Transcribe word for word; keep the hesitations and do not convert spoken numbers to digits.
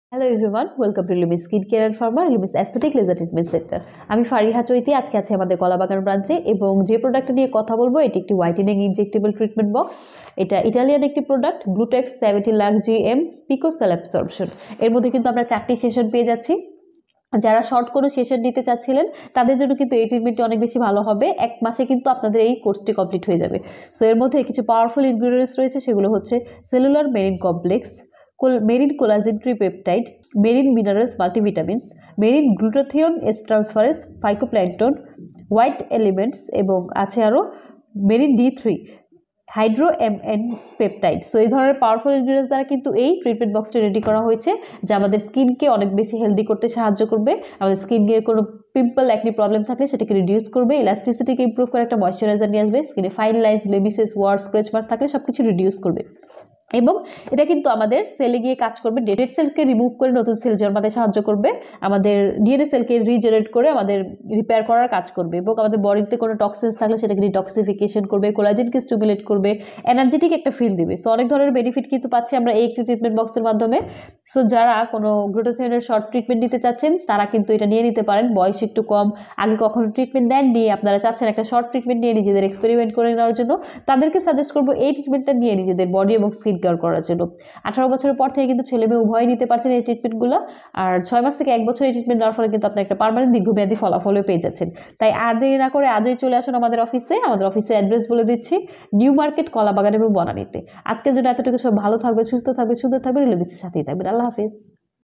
Hello everyone, welcome to Limis skin care and ফার্মার Limis aesthetic laser treatment center. আমি ফারিহা চৈতি, আজকে আছি আমাদের কলাবাগান ব্রাঞ্চে এবং যে প্রোডাক্টটা নিয়ে কথা বলবো এটি একটি হোয়াইটেনিং ইনজেক্টেবল ট্রিটমেন্ট বক্স। এটা ইটালিয়ান একটি product, Glutex seventy lakh GM pico absorption. এর মধ্যে কিন্তু আমরা চারটি সেশন পেয়ে যাচ্ছি। যারা শর্ট কোনো সেশন নিতে চাচ্ছিলেন তাদের জন্য কিন্তু এই ট্রিটমেন্টটি অনেক বেশি ভালো হবে। এক মাসে কিন্তু আপনাদের এই কোর্সটি কমপ্লিট হয়ে যাবে। সো এর মধ্যে কিছু পাওয়ারফুল ইনগ্রিডিয়েন্টস রয়েছে, সেগুলো হচ্ছে cellular marine complex, marine collagen tripeptide, marine minerals multivitamins, marine glutathione S transferase, phycoplankton, white elements এবং আছে আরও marine D three hydro M N peptide. So এই ধরনের পাওয়ারফুল ইনগ্রিডিয়েন্টস দ্বারা কিন্তু এই ট্রিটমেন্ট বক্সটি রেডি করা হয়েছে, যা আমাদের স্কিনকে অনেক বেশি হেলদি করতে সাহায্য করবে। আমাদের স্কিনে কোনো পিম্পল একনি প্রবলেম থাকলে সেটাকে রিডিউস করবে, ইলাস্টিসিটিকে ইমপ্রুভ করে একটা ময়শ্চারাইজার নিয়ে আসবে, স্কিনে ফাইন লাইন্স, ব্লেমিশেস, ওয়ার্স, স্ক্র্যাচ মার্কস থাকলে সব কিছু রিডিউস করবে। এবং এটা কিন্তু আমাদের সেলে গিয়ে কাজ করবে, ডেডেড সেলকে রিমুভ করে নতুন সেল জন্মাতে সাহায্য করবে, আমাদের ডিএনএ সেলকে রিজেনারেট করে আমাদের রিপেয়ার করার কাজ করবে এবং আমাদের বডিতে কোনো টক্সিনস থাকলে সেটাকে ডিটক্সিফিকেশন করবে, কোলাজেনকে স্টিমুলেট করবে, এনার্জেটিক একটা ফিল দিবে। সো অনেক ধরনের বেনিফিট কিন্তু পাচ্ছি আমরা এই একটি ট্রিটমেন্ট বক্সের মাধ্যমে। সো যারা কোনো গ্লুটাথিয়নের শর্ট ট্রিটমেন্ট নিতে চাচ্ছেন তারা কিন্তু এটা নিয়ে নিতে পারেন। বয়স একটু কম, আগে কখনো ট্রিটমেন্ট দেন নিয়ে আপনারা চাচ্ছেন একটা শর্ট ট্রিটমেন্ট নিয়ে নিজেদের এক্সপেরিমেন্ট করে নেওয়ার জন্য, তাদেরকে সাজেস্ট করবো এই ট্রিটমেন্টটা নিয়ে নিজেদের বডি এবং স্কিন কেয়ার করার জন্য। আঠারো বছরের পর থেকে কিন্তু ছেলে মেয়ে উভয় নিতে পারছেন এই ট্রিটমেন্টগুলো, আর ছয় মাস থেকে এক বছর এই ট্রিটমেন্ট দেওয়ার ফলে কিন্তু আপনি একটা পার্মানেন্ট দীর্ঘমেয়াদী ফলাফলও পেয়ে যাচ্ছেন। তাই আর দেরি না করে আজই চলে আসুন আমাদের অফিসে। আমাদের অফিসের অ্যাড্রেস বলে দিচ্ছি, নিউ মার্কেট, কলাবাগান এবং বনানীতে। আজকের জন্য এতটুকু, সব ভালো থাকবে, সুস্থ থাকবে, সুন্দর থাকবে, রিলেভিসের সাথেই থাকবেন। আল্লাহ হাফিজ।